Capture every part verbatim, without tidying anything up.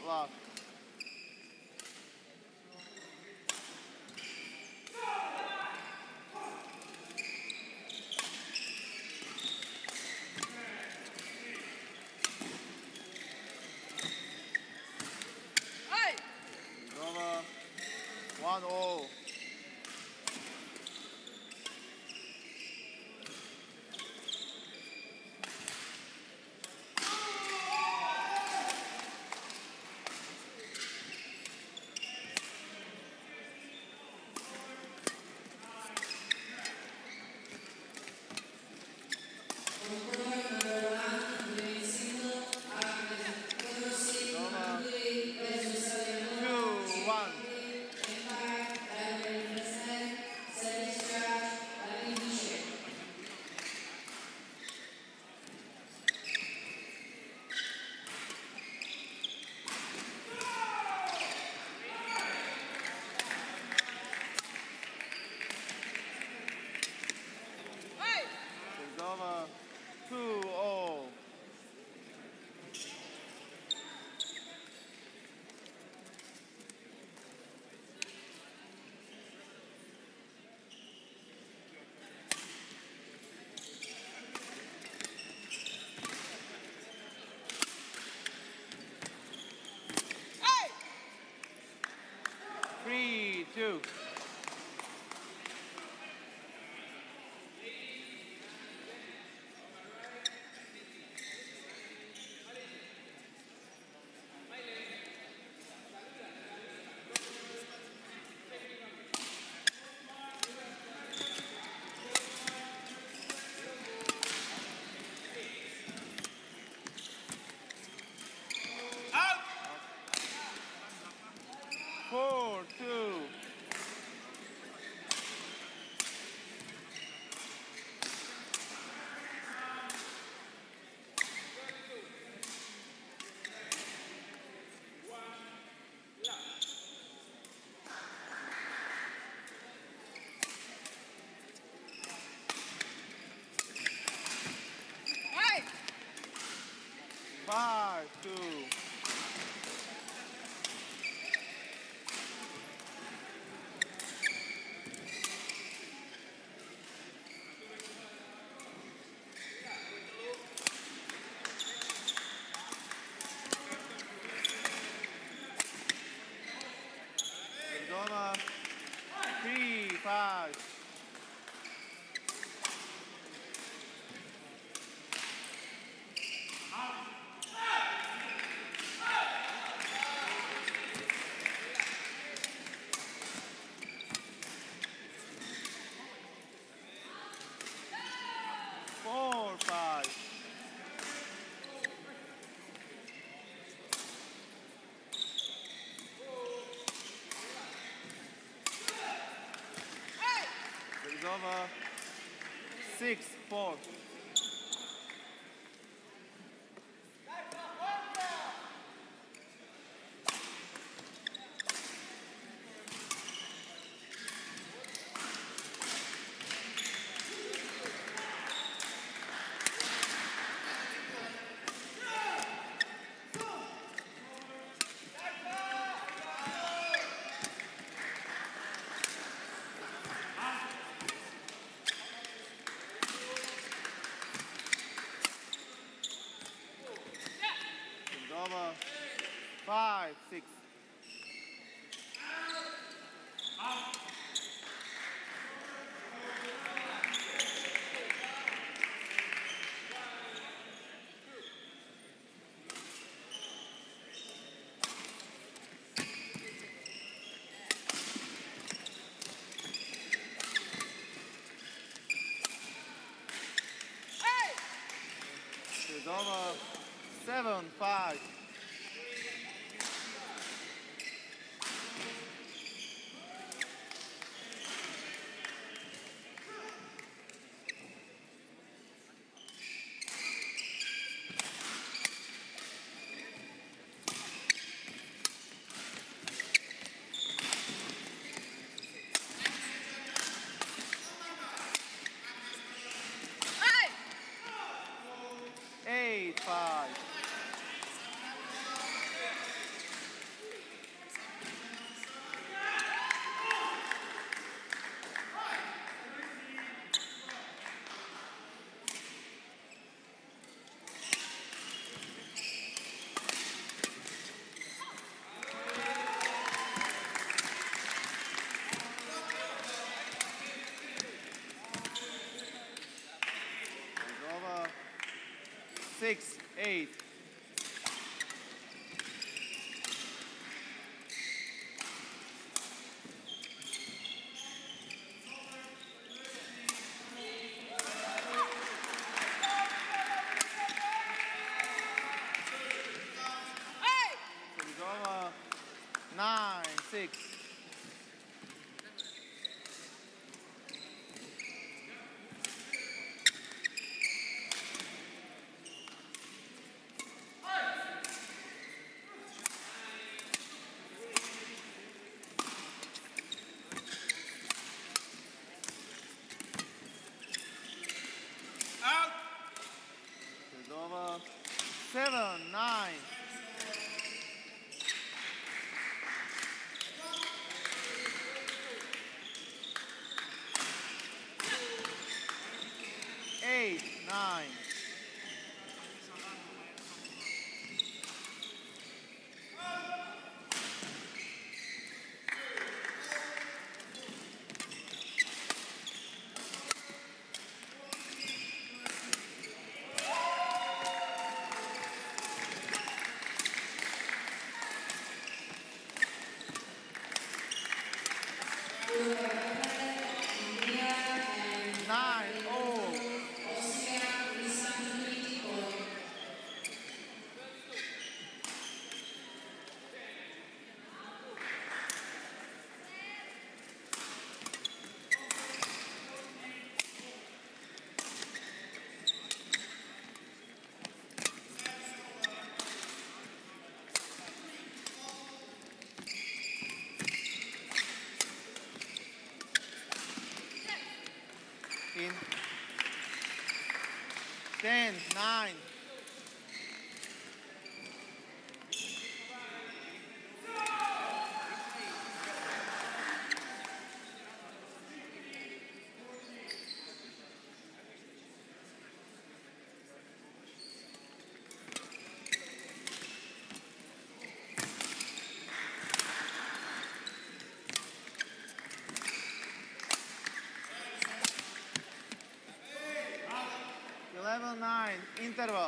lock. Over. One all. Over. Two all. Three, two. Four, two. Five, two. Arizona. Three, five. Four, five. It's over. Six, four. Over. Five, six. It's over. Seven, five. Eight, five. six, eight. It's over. Nine, six. It's over. Seven, nine. Eight, nine. Nine, oh. In. Ten, nine. Eleven, nine. Interval.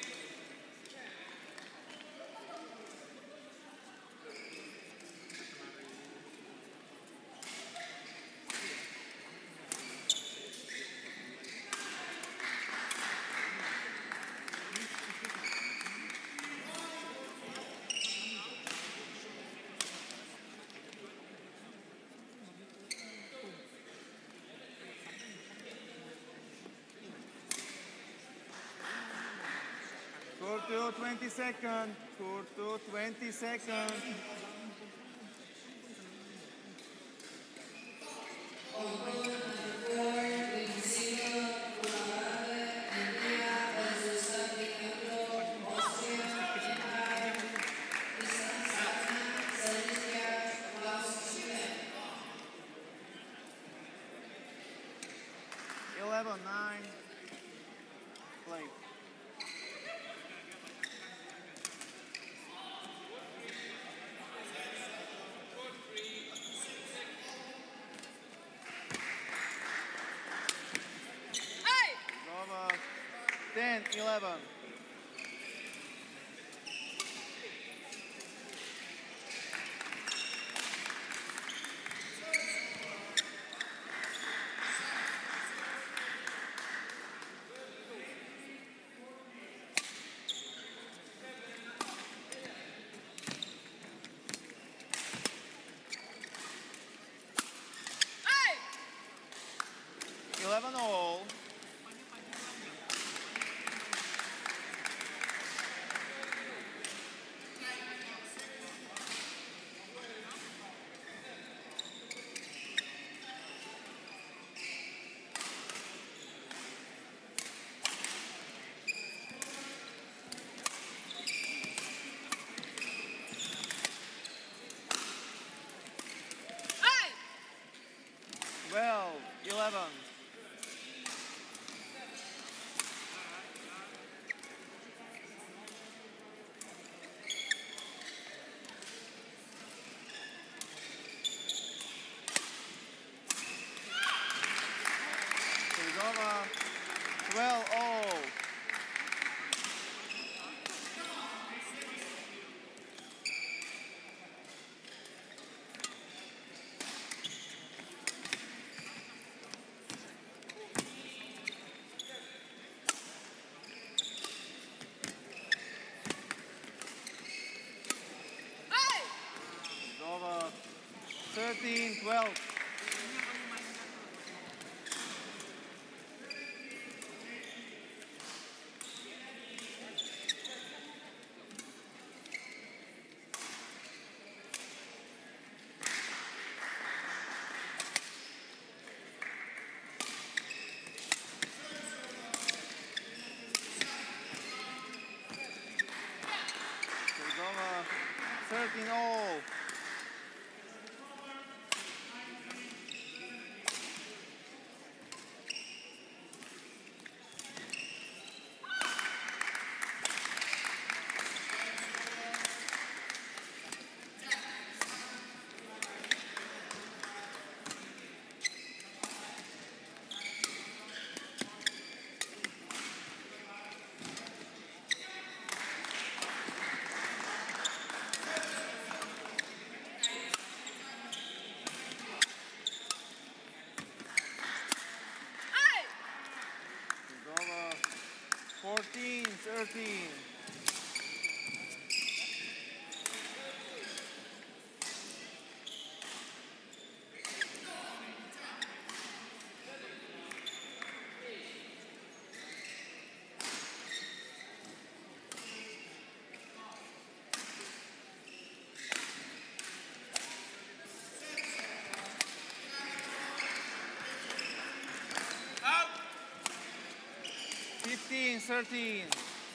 Score to twenty seconds. Score to twenty seconds. Eleven, nine. Play. Over. Ten, eleven. Eleven all. Twelve, eleven. It's over. Twelve all. twelve. thirteen all. fourteen, thirteen. fifteen, thirteen.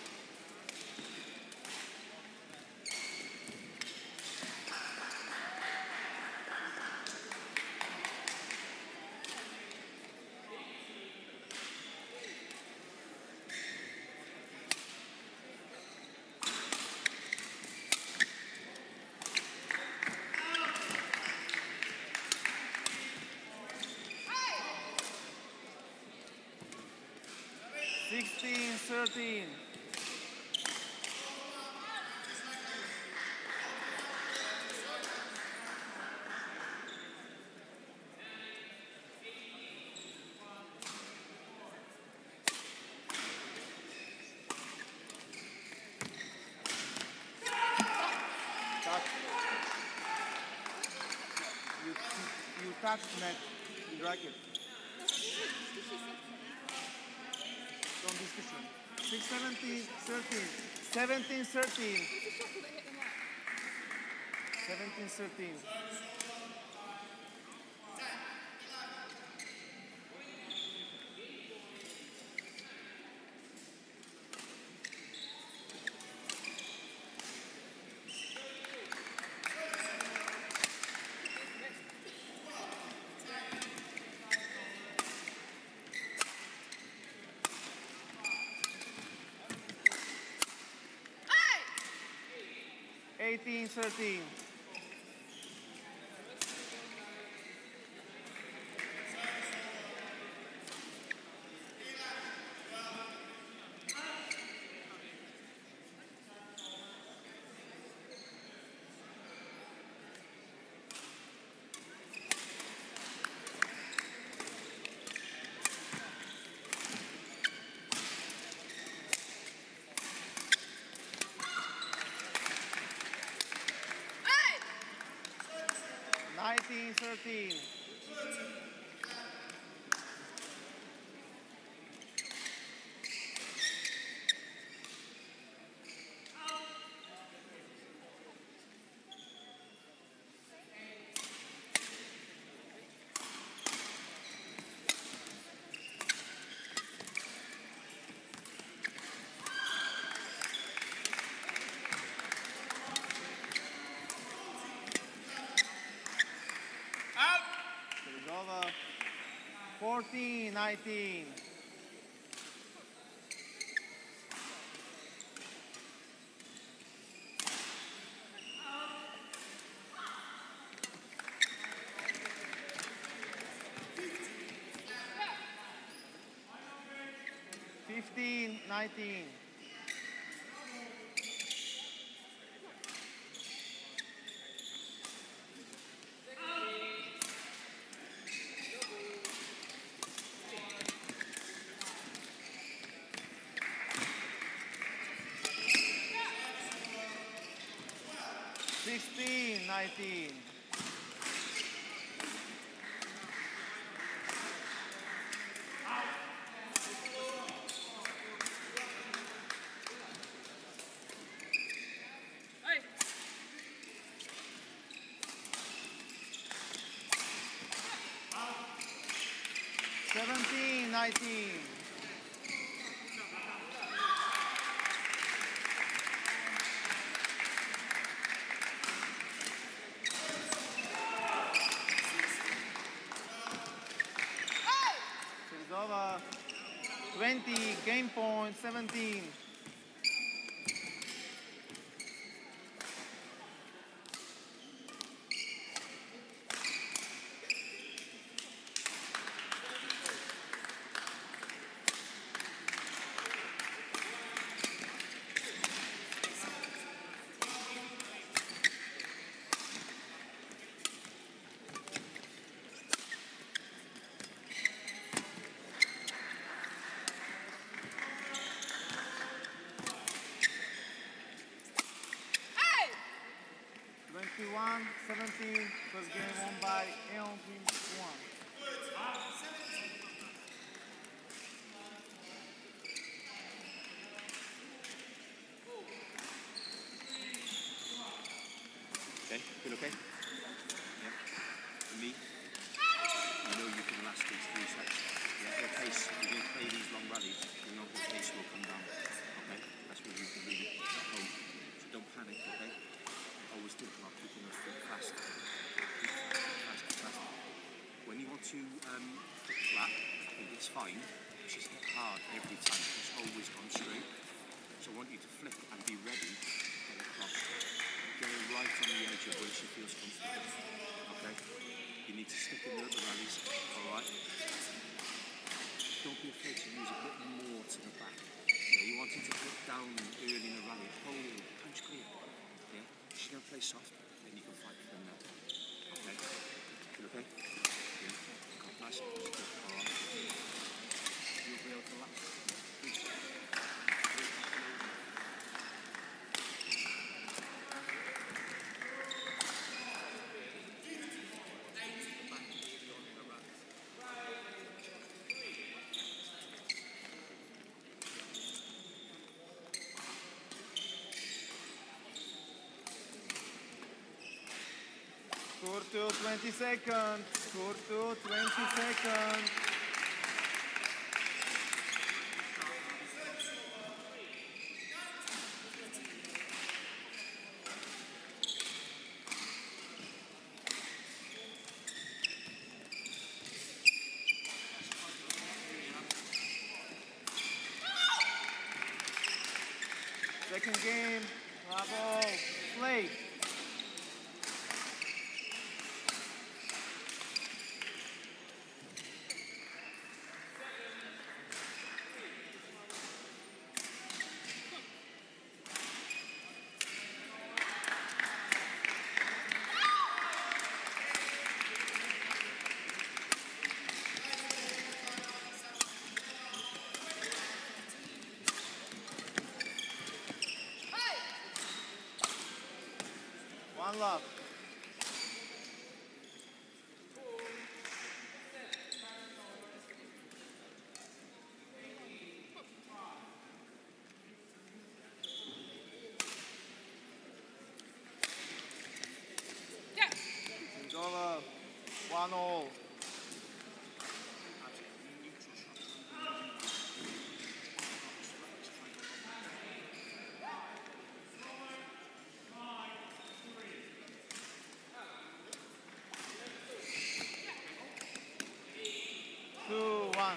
sixteen, thirteen. Touch. You, you touch net, racket. Don't discussion. six, seventeen, thirteen. seventeen, thirteen. seventeen, thirteen. eighteen, thirteen. nineteen, thirteen. fourteen, nineteen. fifteen, nineteen. sixteen, nineteen. seventeen, nineteen. It's over. twenty, game point, seventeen. twenty-one, seventeen, first game won by Eon Team one. Okay, feel okay? Yeah. For me, you know you can last these three sets. Yeah, your pace, you're going to play these long rallies, you know your pace will come down. Okay? That's where you can really hold. So don't panic, okay? Always think about keeping those feet fast. Fast, fast. When you want to um, flick flat, I think it's fine. Just hit hard every time. It's always gone straight. So I want you to flick and be ready to get across. Get it right on the edge of where she feels comfortable. Okay? You need to stick in the other rallies. Alright? Don't be afraid to use a bit more to the back. Yeah, you want it to hit down early in the rally. Hold, punch clear. Yeah? She's going to play soft, then you can fight for them now. Okay? Feel okay? Yeah? Got nice and positive. Alright? You'll be able to relax. Reach back. Score to twenty seconds. Score to twenty seconds. Second game. Bravo. Play. One love. It's over. One all. Two, one.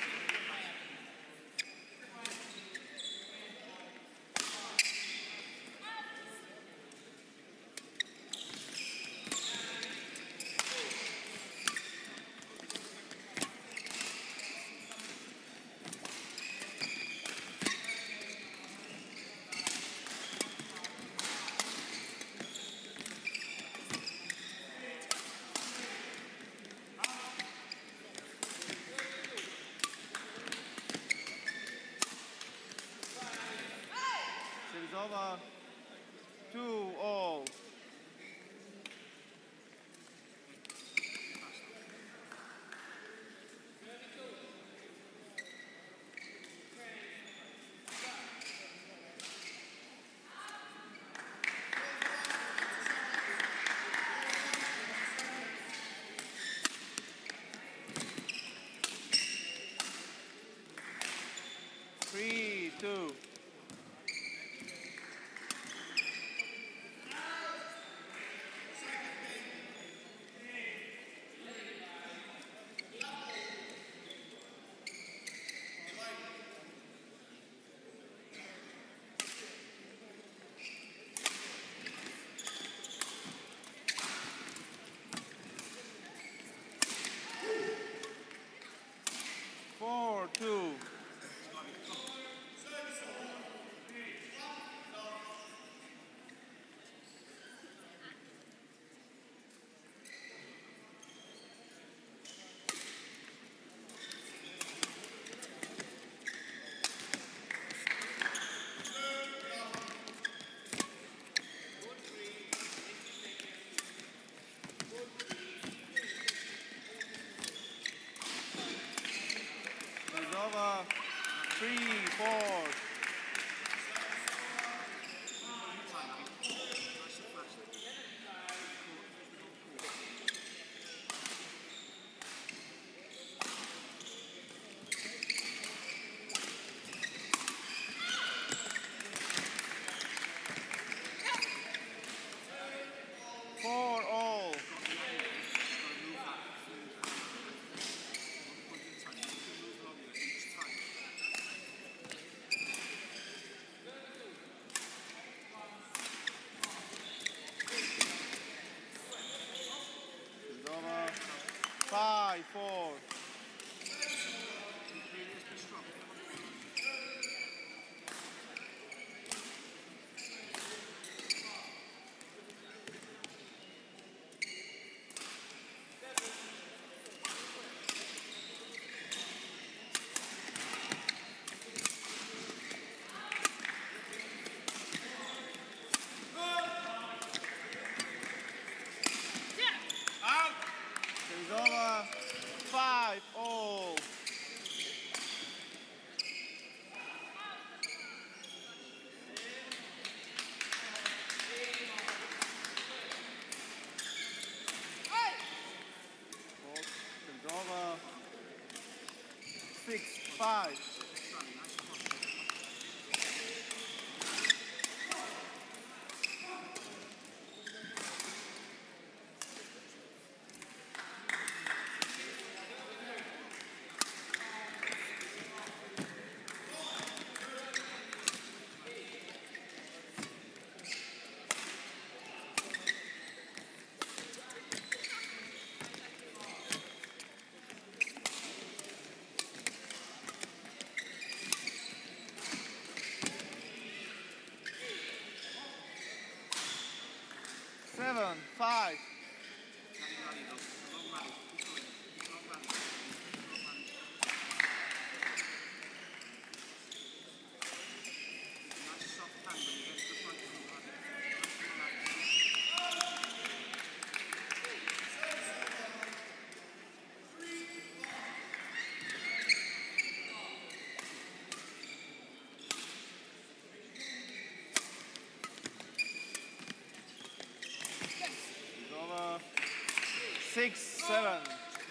Series over. Two all. two. It's over. Three, four. Four all. It's over. Five, four. It's over. Five all. It's over. Six, five. Seven, five. It's over. Six, seven.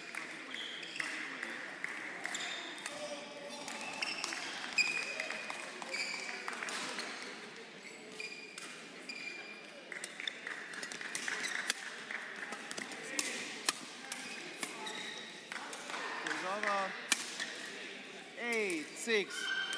It's over. Eight, six.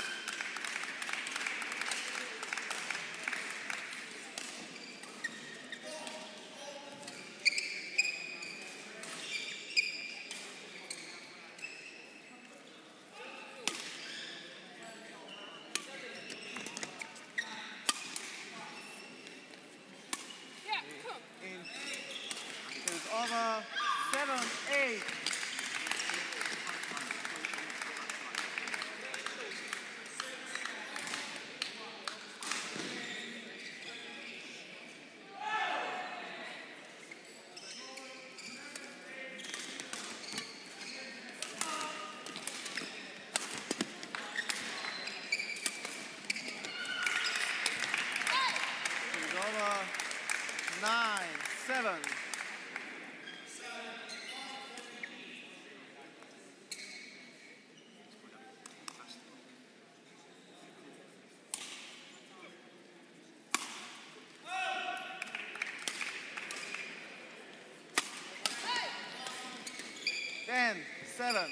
In. It's over. Seven, eight. It's over. Nine, seven. Ten, seven.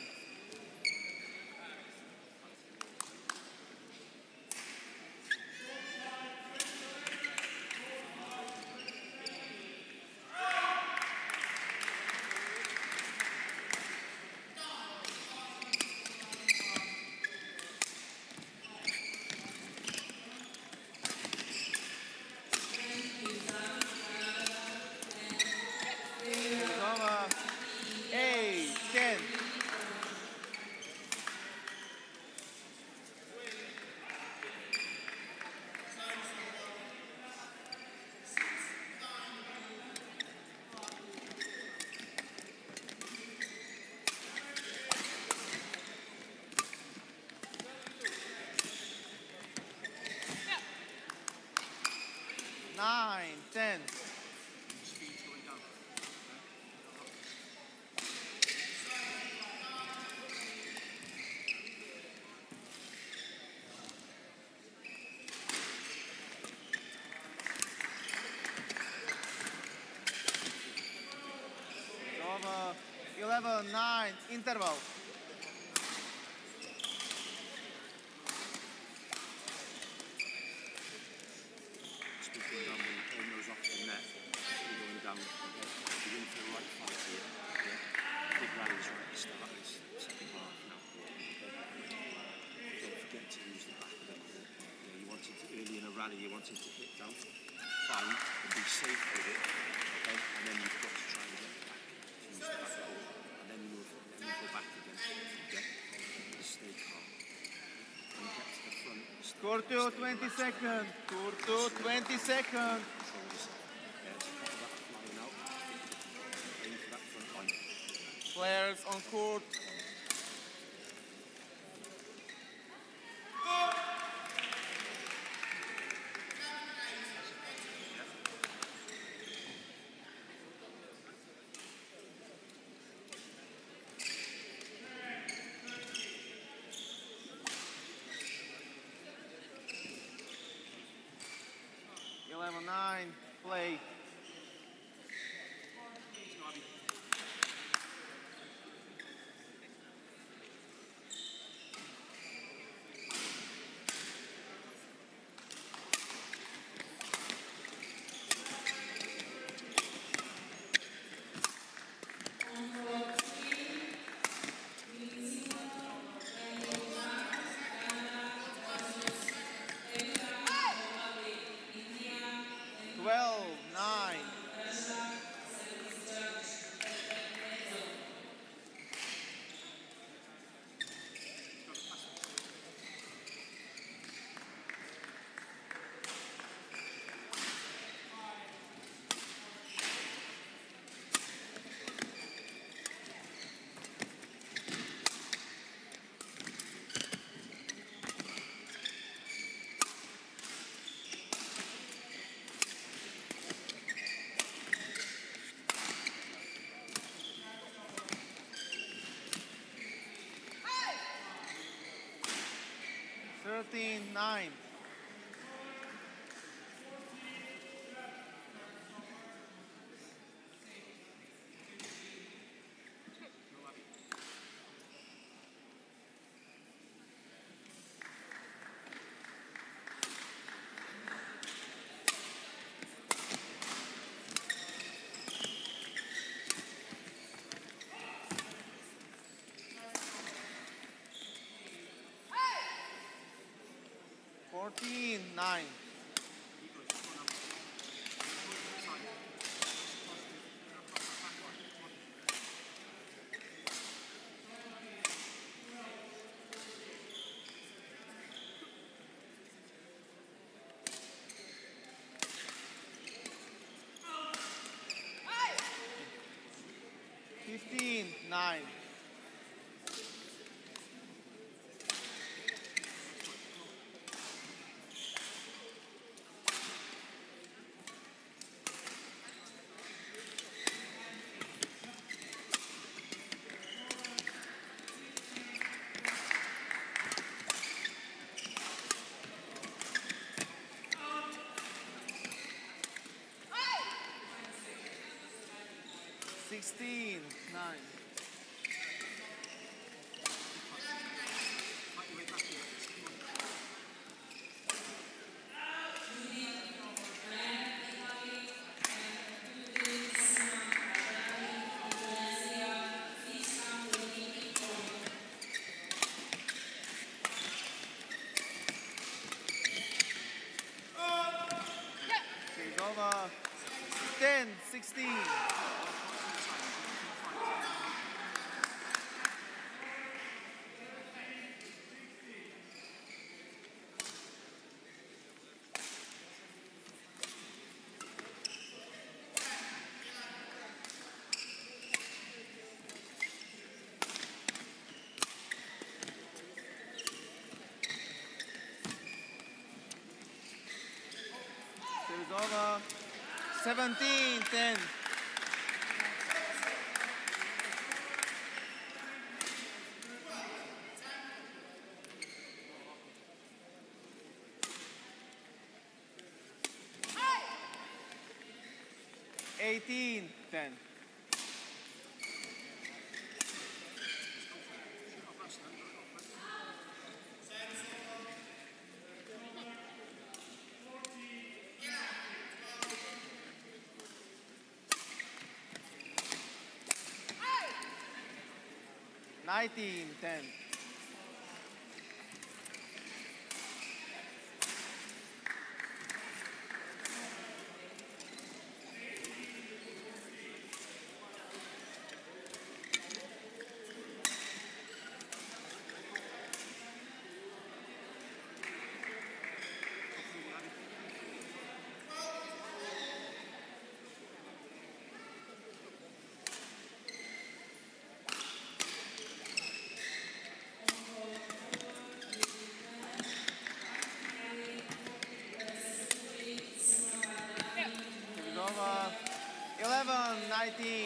ten. Speed's going down. It's over. eleven nine. Interval. Speed going down when you're pulling those off the net. Speed going down. Okay. You're in for the right fight here. Yeah. Big rallies right at the start of this second half now. Don't forget to use the back of the court. Yeah, you wanted to, early in a rally, you wanted to hit down, fine, and be safe with it. Okay, and then you've got to try and get back. Use the back of the court, and then you move, then you go back again. Okay, just stay calm. When you get to the front, just Court two, twenty seconds. Court two, twenty seconds. control yourself. Yeah, so put that flying out. Aim for that front line. Players on court. eleven nine. Play. twelve nine. thirteen nine. fourteen nine. fifteen nine. sixteen nine. It's over. ten sixteen. It's over. seventeen ten. eighteen ten. nineteen ten. Over. eleven nineteen.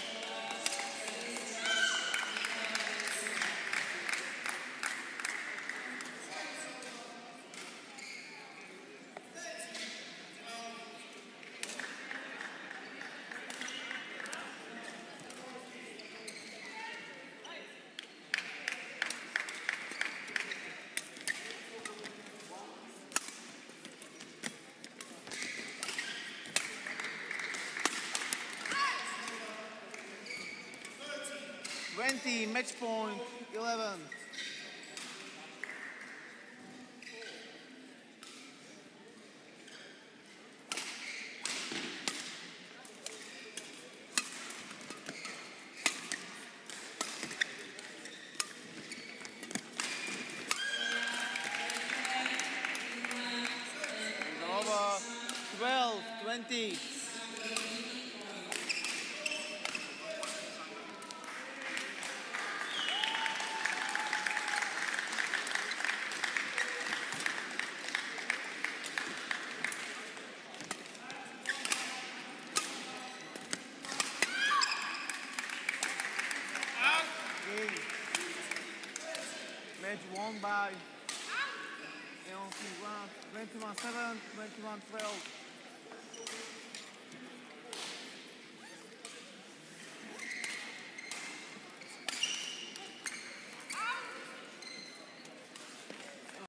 twenty, match point, eleven. It's over, twelve twenty. Match won by twenty-one seven, twenty-one twelve.